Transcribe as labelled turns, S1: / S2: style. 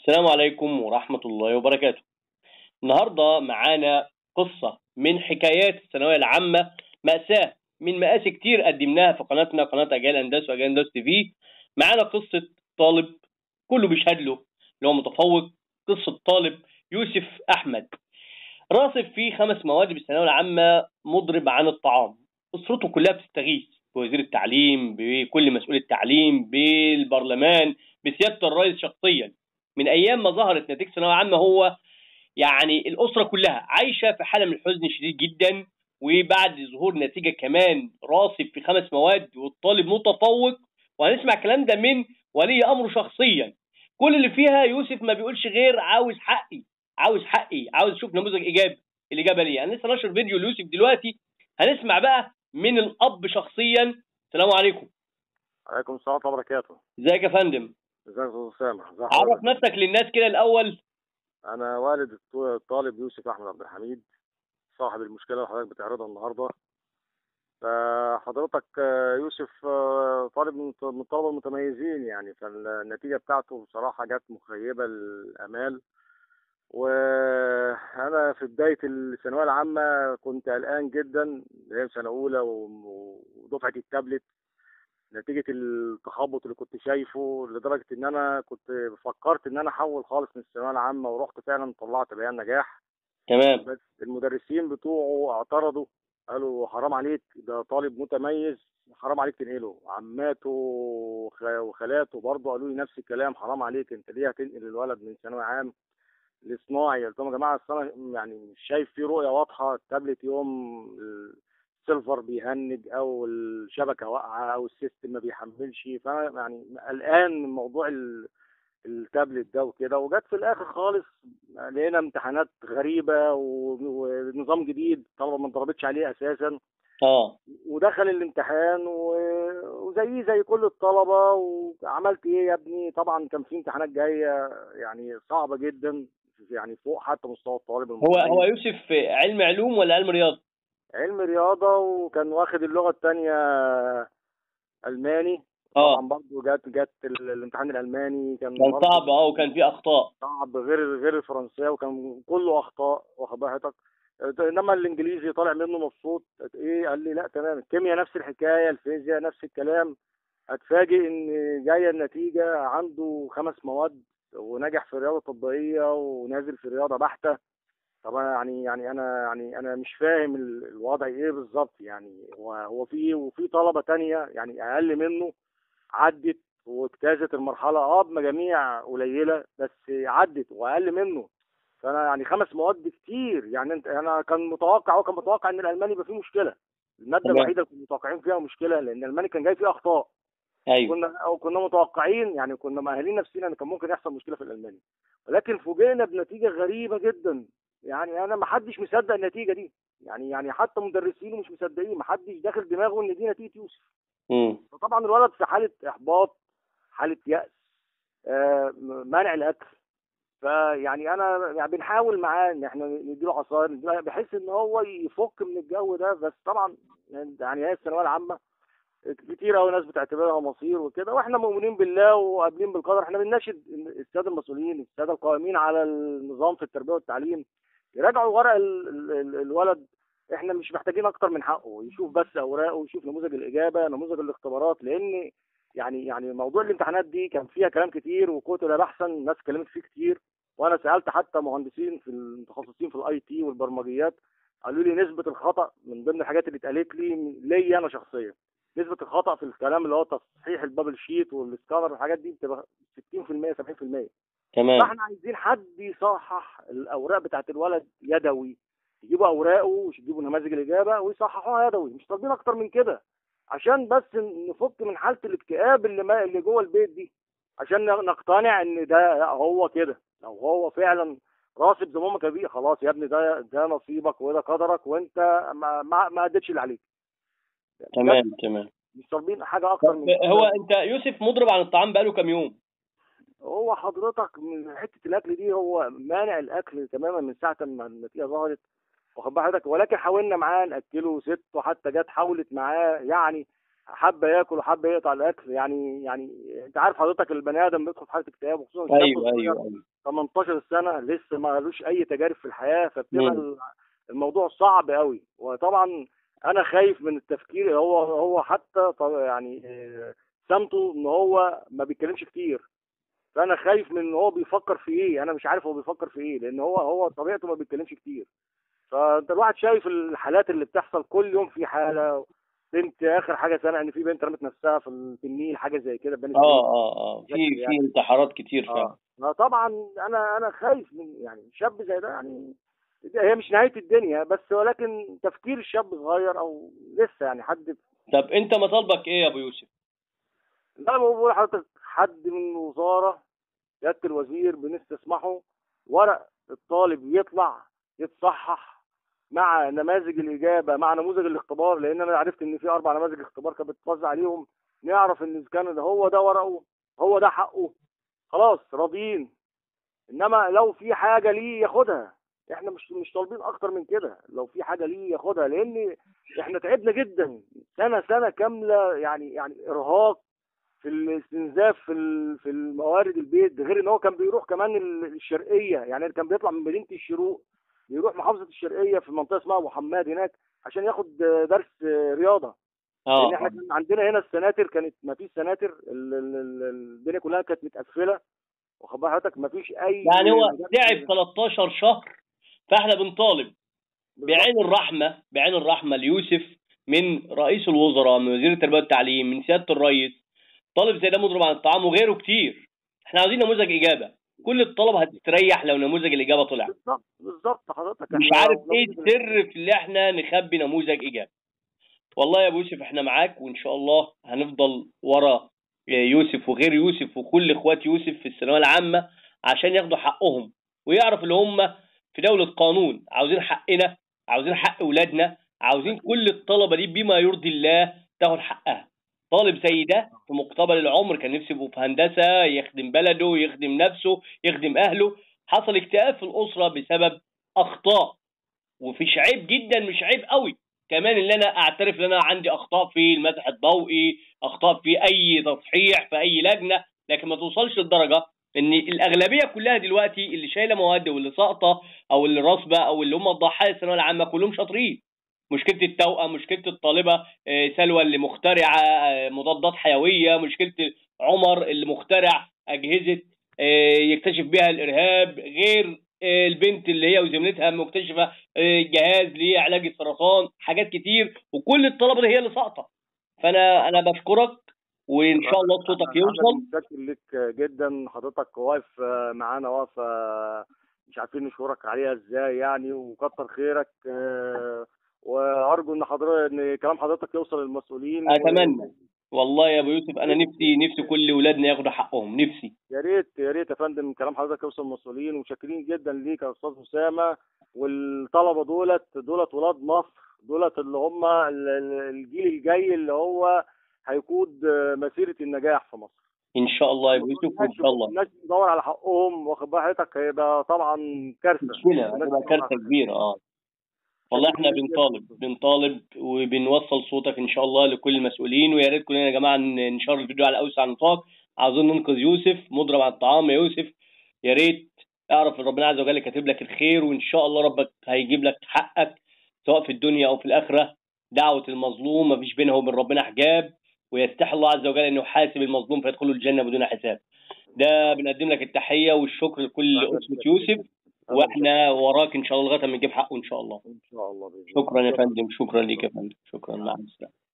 S1: السلام عليكم ورحمة الله وبركاته. النهاردة معانا قصة من حكايات الثانوية العامة، مأساة من مآسي كتير قدمناها في قناتنا، قناة أجيال أنداس وأجيال أنداس تي في. معانا قصة طالب كله بيشهد له اللي هو متفوق، قصة طالب يوسف أحمد راسب في 5 مواد بالثانوية العامة، مضرب عن الطعام. أسرته كلها بتستغيث بوزير التعليم، بكل مسؤول التعليم، بالبرلمان، بسيادة الرئيس شخصيا. من أيام ما ظهرت نتيجة الثانوية العامة هو يعني الأسرة كلها عايشة في حالة من الحزن شديد جدا. وبعد ظهور نتيجة كمان راسب في 5 مواد والطالب متفوق، وهنسمع الكلام ده من ولي أمره شخصيا. كل اللي فيها يوسف ما بيقولش غير عاوز حقي، عاوز حقي، عاوز اشوف نموذج ايجابي. الاجابه ليه؟ انا لسه ناشر فيديو ليوسف دلوقتي، هنسمع بقى من الاب شخصيا. السلام عليكم.
S2: عليكم السلام ورحمة الله وبركاته.
S1: ازيك يا فندم؟
S2: ازيك يا استاذ اسامة؟ ازي
S1: عرف
S2: حضرتك؟
S1: نفسك للناس كده الاول.
S2: انا والد الطالب يوسف احمد عبد الحميد، صاحب المشكلة اللي حضرتك بتعرضها النهارده. فحضرتك يوسف طالب من الطلبة المتميزين يعني، فالنتيجة بتاعته بصراحة جت مخيبة الآمال. وأنا في بداية الثانوية العامة كنت قلقان جدا، هي سنة أولى ودفعة التابلت، نتيجة التخبط اللي كنت شايفه، لدرجة إن أنا كنت فكرت إن أنا أحول خالص من الثانوية العامة، ورحت فعلا طلعت بيان نجاح.
S1: تمام.
S2: بس المدرسين بتوعه اعترضوا، قالوا حرام عليك، ده طالب متميز، حرام عليك تنقله. عماته وخالاته برضه قالوا لي نفس الكلام، حرام عليك، أنت ليه هتنقل الولد من ثانوي عام لصناعي؟ قلت لهم يا جماعة أصل أنا يعني مش شايف فيه رؤية واضحة. التابلت يوم السيرفر بيهنج او الشبكه واقعه او السيستم ما بيحملش، فانا يعني قلقان من موضوع التابلت ده وكده. وجت في الاخر خالص لقينا امتحانات غريبه ونظام جديد الطلبه ما اتدربتش عليه اساسا.
S1: اه.
S2: ودخل الامتحان وزيه زي كل الطلبه. وعملت ايه يا ابني؟ طبعا كان في امتحانات جايه يعني صعبه جدا، يعني فوق حتى مستوى الطالب
S1: هو
S2: المتميز.
S1: يوسف علم علوم ولا علم رياضه؟
S2: علم رياضة، وكان واخد اللغة التانية ألماني.
S1: اه.
S2: طبعا برضه جت الامتحان الألماني كان
S1: كان
S2: برضه
S1: صعب، وكان فيه اخطاء.
S2: صعب، غير الفرنساوي وكان كله أخطاء، واخد بال حضرتك. إنما الإنجليزي طالع منه مبسوط. إيه؟ قال لي لا تمام. الكيمياء نفس الحكاية، الفيزياء نفس الكلام. هتفاجئ إن جاية النتيجة عنده 5 مواد، ونجح في الرياضة التطبيقية ونازل في رياضة بحتة. طبعا يعني انا مش فاهم الوضع ايه بالظبط يعني. هو وفي طلبه تانية يعني اقل منه عدت واجتازت المرحله، بمجاميع قليله بس عدت واقل منه. فانا يعني 5 مواد كتير يعني. انا كان متوقع ان الالماني يبقى فيه مشكله. الماده
S1: تمام.
S2: الوحيده اللي كنا متوقعين فيها مشكله لان الالماني كان جاي فيه اخطاء.
S1: ايوه.
S2: كنا متوقعين يعني، كنا مأهلين نفسنا ان كان ممكن يحصل مشكله في الالماني. ولكن فوجئنا بنتيجه غريبه جدا. يعني انا ما حدش مصدق النتيجه دي. يعني حتى مدرسينه مش مصدقين، ما حدش داخل دماغه ان دي نتيجه يوسف.
S1: امم.
S2: فطبعا الولد في حاله احباط، حاله يأس، مانع الاكل. فيعني انا يعني بنحاول معاه ان احنا نديله عصاير، بحيث ان هو يفك من الجو ده. بس طبعا يعني هي الثانويه العامه كتير قوي ناس بتعتبرها مصير وكده، واحنا مؤمنين بالله وقابلين بالقدر. احنا بنناشد الساده المسؤولين، الساده القائمين على النظام في التربيه والتعليم، يراجعوا ورق الولد. احنا مش محتاجين اكتر من حقه، يشوف بس اوراقه ويشوف نموذج الاجابه، نموذج الاختبارات. لان يعني موضوع الامتحانات دي كان فيها كلام كتير وكتب بحثا الناس اتكلمت فيه كتير. وانا سالت حتى مهندسين في المتخصصين في الاي تي والبرمجيات، قالوا لي نسبه الخطا من ضمن الحاجات اللي اتقالت لي انا شخصيا، نسبة الخطأ في الكلام اللي هو تصحيح البابل شيت والسكانر والحاجات دي بتبقى 60% 70%.
S1: تمام.
S2: فاحنا عايزين حد يصحح الاوراق بتاعت الولد يدوي، يجيبوا اوراقه ويجيبوا نماذج الاجابه ويصححوها يدوي، مش طالبين اكتر من كده. عشان بس نفك من حاله الاكتئاب اللي جوه البيت دي، عشان نقتنع ان ده هو كده. لو هو فعلا راسب زي ما امك بيه، خلاص يا ابني، ده نصيبك وده قدرك، وانت ما اديتش اللي عليك. بجد
S1: تمام. تمام.
S2: مش طالبين حاجه اكتر
S1: طب
S2: من
S1: هو
S2: كده.
S1: انت يوسف مضرب عن الطعام بقاله كام يوم؟
S2: هو حضرتك من حته الاكل دي، هو مانع الاكل تماما من ساعه ما النتيجه ظهرت، واخد بال حضرتك. ولكن حاولنا معاه ناكله ست، وحتى جت حاولت معاه يعني حب ياكل وحب يقطع الاكل. يعني انت عارف حضرتك البني ادم بيدخل في حاله اكتئاب، وخصوصا الشاب
S1: ايوه
S2: الصغير
S1: ايوه ايوه.
S2: 18 سنه لسه ما لوش اي تجارب في الحياه، فبتبقى
S1: مم.
S2: الموضوع صعب قوي. وطبعا انا خايف من التفكير. هو حتى يعني سمته ان هو ما بيتكلمش كتير، فانا خايف من ان هو بيفكر في ايه. انا مش عارف هو بيفكر في ايه، لان هو طبيعته ما بيتكلمش كتير. فانت الواحد شايف الحالات اللي بتحصل كل يوم. في حاله بنت اخر حاجه سامع ان في بنت رمت نفسها في النيل، حاجه زي كده، بني سويف.
S1: اه
S2: فاكر
S1: في
S2: يعني.
S1: انتحارات كتير فعلا.
S2: طبعا انا خايف من يعني شاب زي ده يعني. هي مش نهايه الدنيا بس، ولكن تفكير الشاب صغير او لسه يعني حد.
S1: طب انت مطالبك ايه يا ابو يوسف؟
S2: لا، بقول لحضرتك حد من الوزاره، سياده الوزير، بنستسمحه ورق الطالب يطلع يتصحح مع نماذج الاجابه، مع نموذج الاختبار، لان انا عرفت ان في 4 نماذج اختبار كانت بتتوزع عليهم. نعرف ان إذا كان هو ده ورقه، هو ده حقه، خلاص راضيين. انما لو في حاجه ليه ياخدها. احنا مش طالبين اكتر من كده. لو في حاجه ليه ياخدها، لان احنا تعبنا جدا سنه كامله. يعني ارهاق في الاستنزاف في الموارد البيت. ده غير ان هو كان بيروح كمان الشرقيه، يعني كان بيطلع من مدينه الشروق بيروح محافظه الشرقيه في منطقه اسمها ابو حماد هناك عشان ياخد درس رياضه. لان احنا
S1: اه
S2: كان عندنا هنا السناتر كانت ما فيش سناتر. الدنيا كلها كانت متقفله، واخد بال حضرتك، ما فيش اي
S1: يعني هو تعب
S2: مدرس.
S1: 13 شهر، فاحنا بنطالب
S2: بالظبط.
S1: بعين الرحمه، بعين الرحمه ليوسف، من رئيس الوزراء، من وزير التربيه والتعليم، من سياده الرئيس. طالب زي ده مضرب عن الطعام وغيره كتير. احنا عاوزين نموذج اجابه. كل الطلبه هتستريح لو نموذج الاجابه طلع.
S2: بالظبط حضرتك.
S1: مش
S2: احنا
S1: عارف
S2: لو
S1: ايه
S2: نموذج
S1: السر في اللي احنا نخبي نموذج اجابه. والله يا ابو يوسف احنا معاك، وان شاء الله هنفضل ورا يوسف وغير يوسف وكل اخوات يوسف في الثانويه العامه، عشان ياخدوا حقهم ويعرف اللي هم في دوله قانون. عاوزين حقنا، عاوزين حق اولادنا، عاوزين كل الطلبه دي بما يرضي الله تاخد حقها. طالب زي ده في مقتبل العمر كان نفسه يبقى في هندسه، يخدم بلده، يخدم نفسه، يخدم اهله. حصل اكتئاب في الاسره بسبب اخطاء. ومش عيب جدا، مش عيب قوي كمان اللي انا اعترف ان انا عندي اخطاء في المسح الضوئي، اخطاء في اي تصحيح في اي لجنه، لكن ما توصلش لدرجه ان الاغلبيه كلها دلوقتي اللي شايله مواد واللي ساقطه او اللي راسبه او اللي هم ضحايا الثانويه العامه كلهم شاطرين. مشكله التوأم، مشكله الطالبه سلوى اللي مخترعه مضادات حيويه، مشكله عمر اللي مخترع اجهزه يكتشف بها الارهاب، غير البنت اللي هي وزميلتها مكتشفه جهاز لعلاج السرطان، حاجات كتير، وكل الطلبه دي هي اللي ساقطه. فانا بشكرك، وان شاء الله صوتك
S2: انا
S1: يوصل.
S2: اللي متشكر لك جدا. حضرتك واقف معانا واقفه مش عارفين نشكرك عليها ازاي يعني، وكتر خيرك. وارجو ان ان كلام حضرتك يوصل للمسؤولين.
S1: اتمنى والله يا ابو يوسف، انا نفسي كل اولادنا ياخدوا حقهم، نفسي.
S2: يا ريت يا ريت يا فندم كلام حضرتك يوصل للمسؤولين. ومتشكرين جدا ليك يا استاذ اسامه. والطلبه دولت ولاد مصر. دولت اللي هم الجيل الجاي اللي هو هيقود مسيره النجاح في مصر.
S1: ان شاء الله يا ابو يوسف، وان شاء الله.
S2: الناس بتدور على حقهم، واخد بال حضرتك، هيبقى طبعا كارثه.
S1: مشكله،
S2: الناس
S1: هتبقى
S2: بتدور على
S1: كارثه
S2: حقها.
S1: كبيره. اه والله
S2: شاكرين
S1: احنا
S2: ليك جدا.
S1: بنطالب وبنوصل صوتك ان شاء الله لكل المسؤولين. ويا ريت كلنا يا جماعه ننشر الفيديو على اوسع نطاق. عاوزين ننقذ يوسف مضرب على الطعام. يا يوسف يا ريت اعرف ان ربنا عز وجل كاتب لك الخير، وان شاء الله ربك هيجيب لك حقك سواء في الدنيا او في الاخره. دعوه المظلوم مفيش بينها وبين ربنا حجاب، ويستحي الله عز وجل انه يحاسب المظلوم فيدخله الجنه بدون حساب. ده بنقدم لك التحيه والشكر لكل اسره يوسف، واحنا وراك ان شاء الله لغايه ما نجيب حقه ان شاء الله.
S2: ان شاء الله باذن الله.
S1: شكرا يا فندم، شكرا ليك يا فندم، شكرا، مع السلامه.